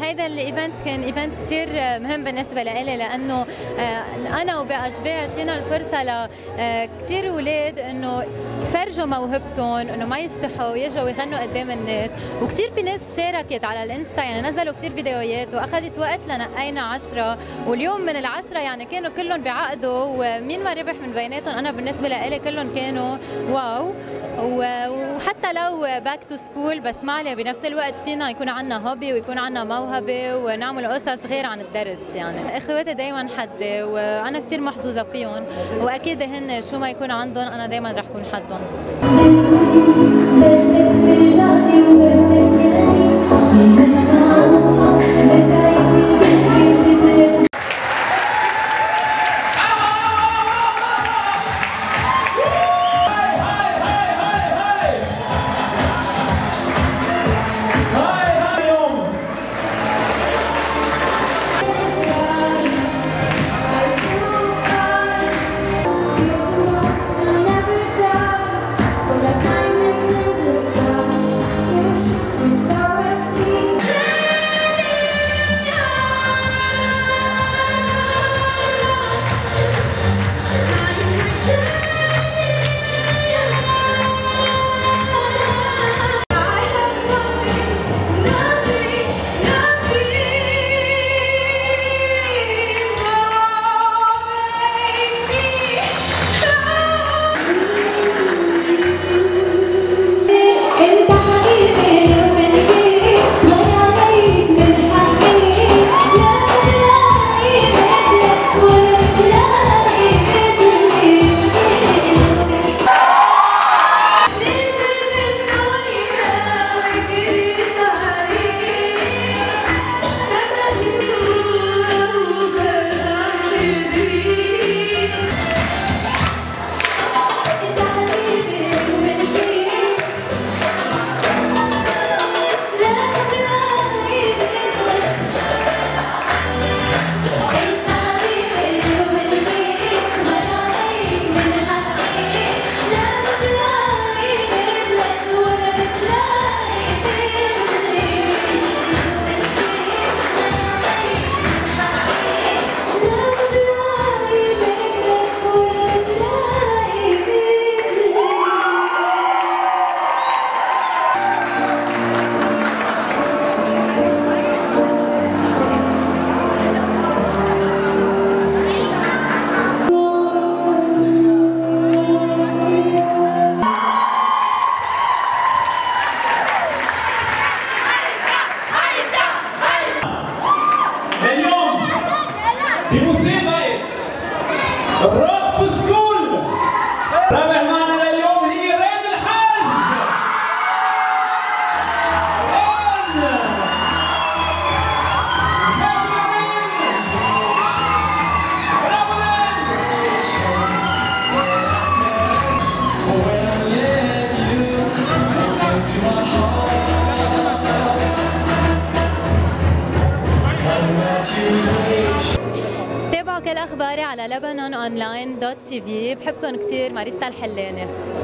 هيدا الايفنت كان ايفنت كثير مهم بالنسبه لإلي، لانه انا وباشباع اعطينا الفرصه لكثير اولاد انه يفرجوا موهبتهم، انه ما يستحوا ويجوا ويغنوا قدام الناس. وكثير في ناس شاركت على الانستا، يعني نزلوا كثير فيديوهات واخذت وقت لنقينا 10، واليوم من ال10 يعني كانوا كلهم بيعقدوا، ومين ما ربح من بيناتهم انا بالنسبه لإلي كلهم كانوا واو. وحتى لو باك تو سكول بس ما عليه، بنفس الوقت فينا يكون عندنا هوبي ويكون عندنا موهبه ونعمل قصص غير عن الدرس. يعني اخواتي دائما حدي وانا كثير محظوظه فيهم، واكيد هن شو ما يكون عندهم انا دائما رح كون حدهم. روك تو سكول. رابع معنا لليوم هي رين الحاج. تابعوا كل اخباري على lebanononline.tv. بحبكم كثير. ماريتا الحلاني.